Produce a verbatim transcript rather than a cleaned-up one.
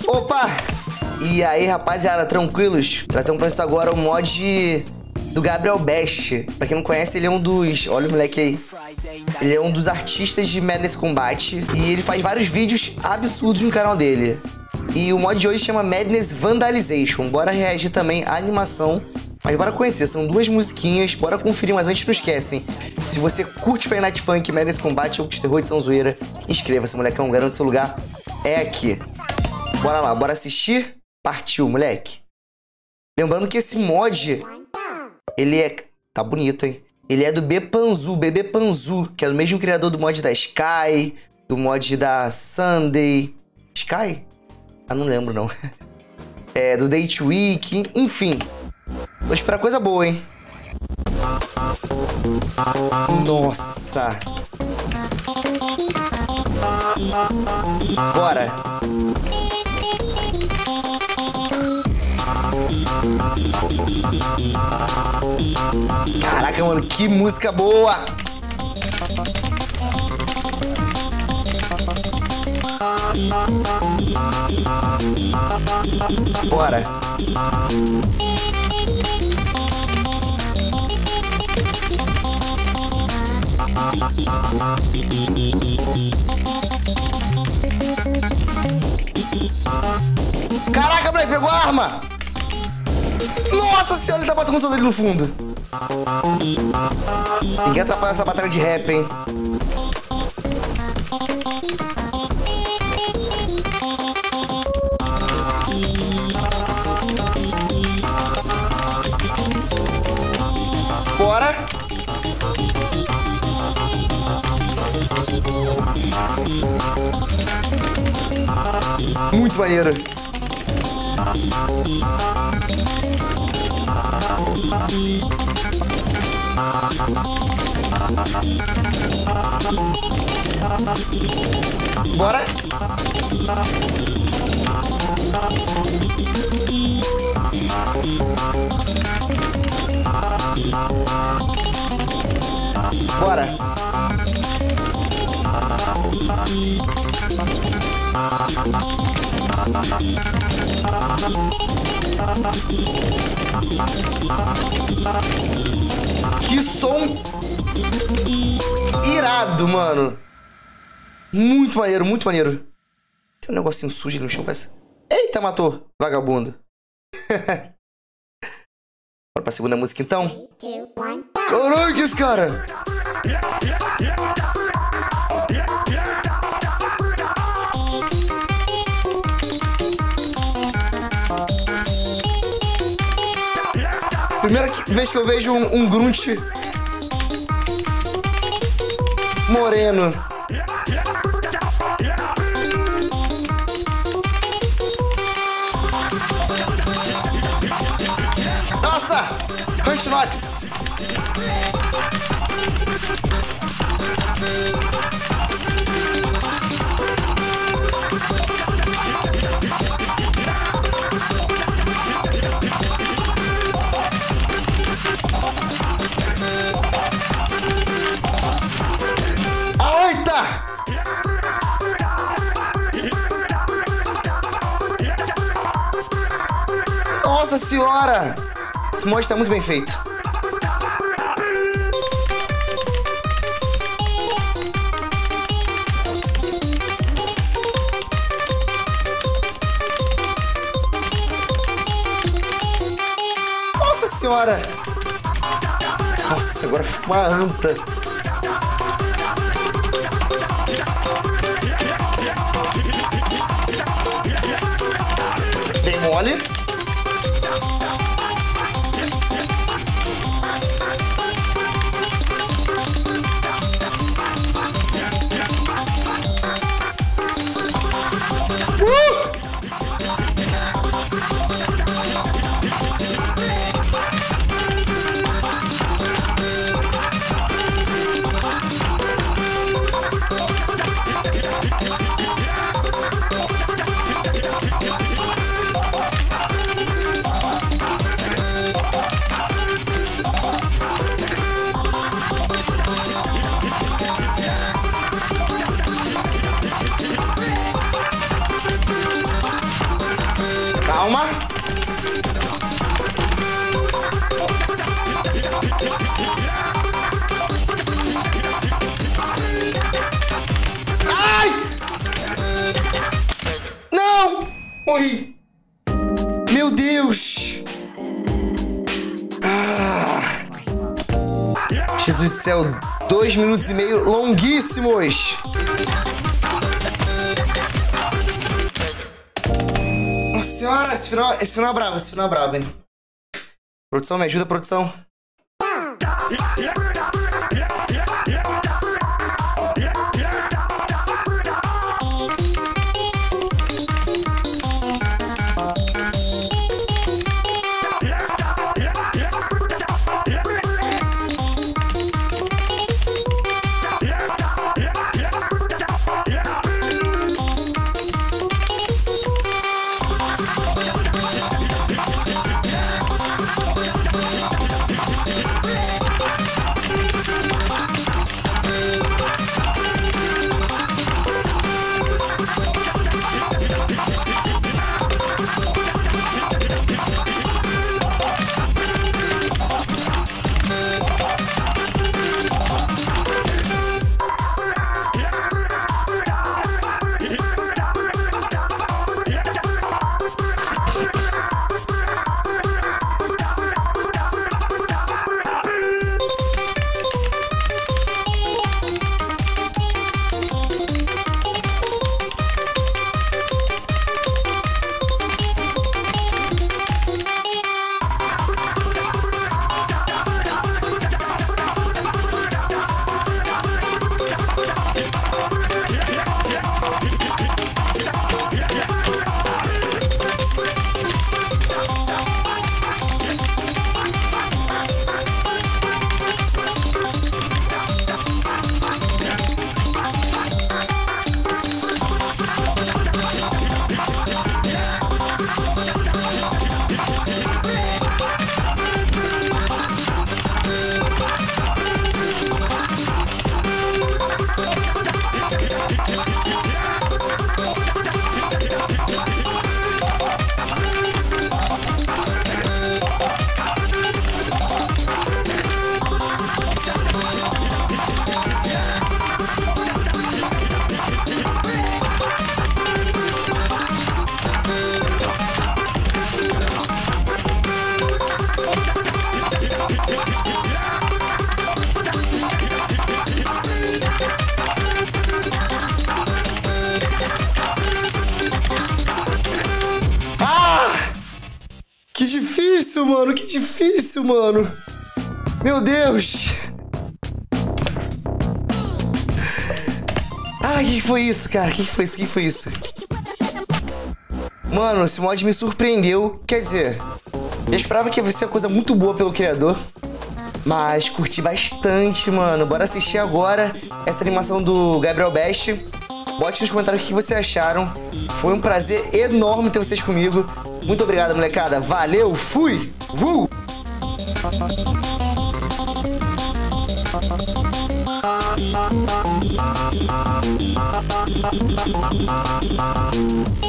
Opa! E aí, rapaziada, tranquilos? Trazemos pra vocês agora o mod do Gabriel Best. Pra quem não conhece, ele é um dos... Olha o moleque aí. Ele é um dos artistas de Madness Combat. E ele faz vários vídeos absurdos no canal dele. E o mod de hoje chama Madness Vandalization. Bora reagir também à animação. Mas bora conhecer, são duas musiquinhas, bora conferir, mas antes não esquecem. Se você curte Five Nights at Funk, Madness Combat, jogos de terror, edição zoeira, inscreva-se, molecão, garante seu lugar é aqui. Bora lá, bora assistir? Partiu, moleque. Lembrando que esse mod, ele é... Tá bonito, hein? Ele é do Bepanzu, Bebê Panzu, que é do mesmo criador do mod da Sky, do mod da Sunday... Sky? Ah, não lembro, não. É, do Date Week, enfim... Vou esperar coisa boa, hein? Nossa! Bora! Caraca, mano, que música boa! Bora! Caraca, moleque, pegou a arma! Nossa senhora, ele tá botando o som dele no fundo. Ninguém atrapalha essa batalha de rap, hein? Bora! Muito maneiro. Bora. Bora. Que som irado, mano. Muito maneiro, muito maneiro. Tem um negocinho sujo ali no chão, parece. Eita, matou, vagabundo. Bora pra segunda música, então. Caralho, que esse cara? Primeira vez que eu vejo um, um grunt moreno. Nossa! Hurt Knox! Nossa senhora! Esse mod tá muito bem feito. Nossa senhora! Nossa, agora ficou uma anta. Dei mole. Calma. Ai! Não! Morri. Meu Deus. Ah. Jesus do céu. Dois minutos e meio longuíssimos. Nossa senhora, esse final, esse final é brabo, esse final é brabo, hein? Produção, me ajuda, produção. Que difícil, mano. Que difícil, mano. Meu Deus. Ai, o que foi isso, cara? O que foi isso? O que foi isso? Mano, esse mod me surpreendeu. Quer dizer, eu esperava que ia ser uma coisa muito boa pelo criador. Mas curti bastante, mano. Bora assistir agora essa animação do Gabriel Best. Bote nos comentários o que vocês acharam. Foi um prazer enorme ter vocês comigo. Muito obrigado, molecada. Valeu, fui! Uh!